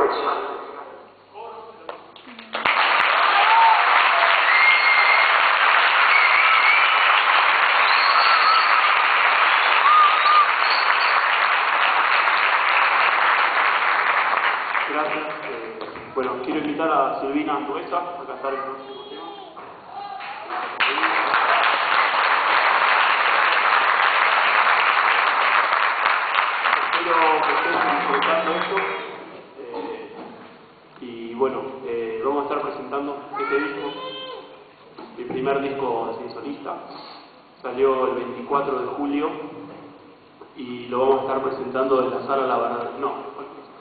fecha. Gracias. Bueno, quiero invitar a Silvina Antuesa a cantar el próximo tema. Espero que estén disfrutando esto. Y bueno, vamos a estar presentando este disco, mi primer disco así solista. Salió el 24 de julio y lo vamos a estar presentando en la sala La Verdad. No.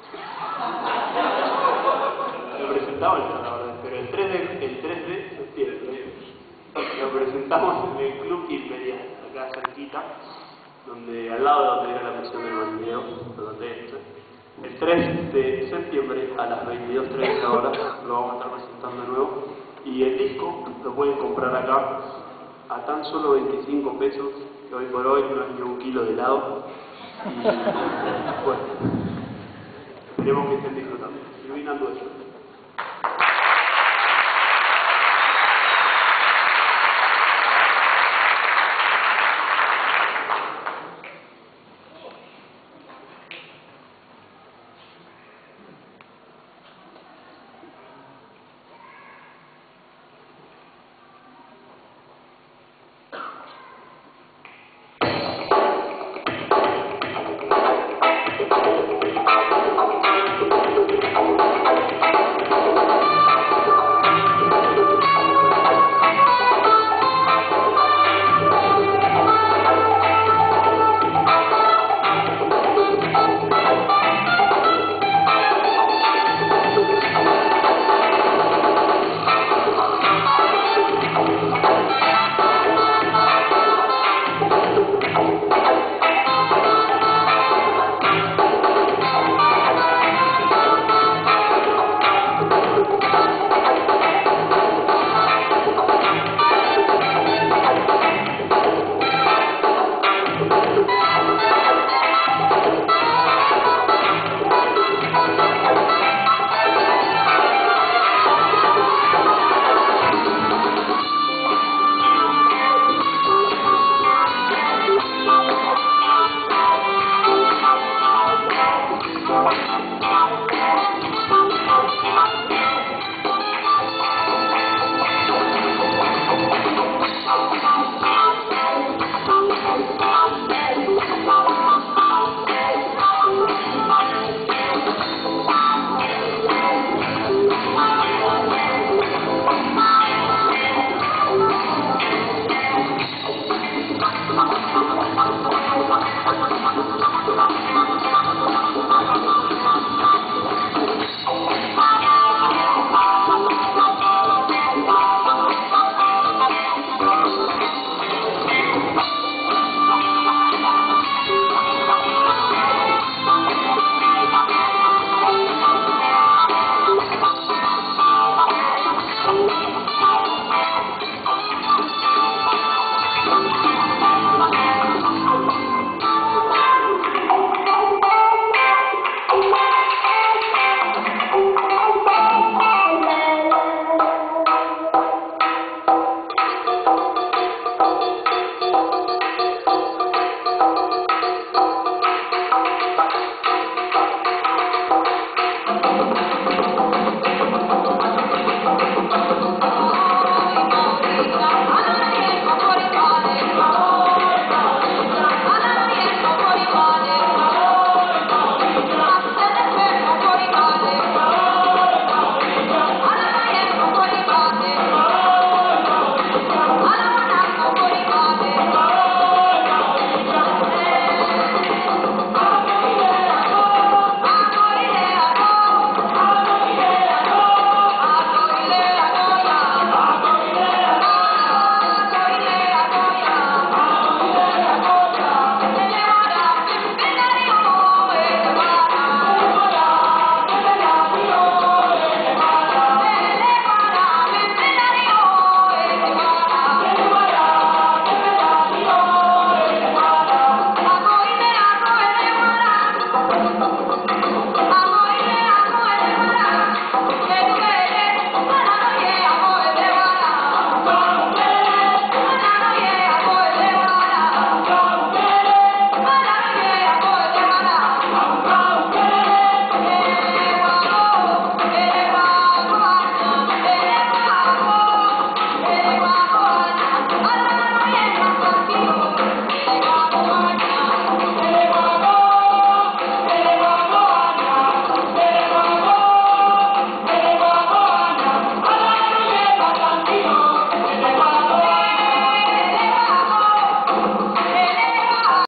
Lo presentamos en la verdad, pero el 3 de septiembre lo presentamos en el Club Imperial, acá cerquita, donde al lado de donde era la prisión del Montevideo, el 3 de septiembre a las 22:30 horas lo vamos a estar presentando de nuevo. Y el disco lo pueden comprar acá a tan solo 25 pesos, que hoy por hoy no es ni un kilo de helado. Y bueno, esperemos que estén disfrutando. Silvina Antuesa.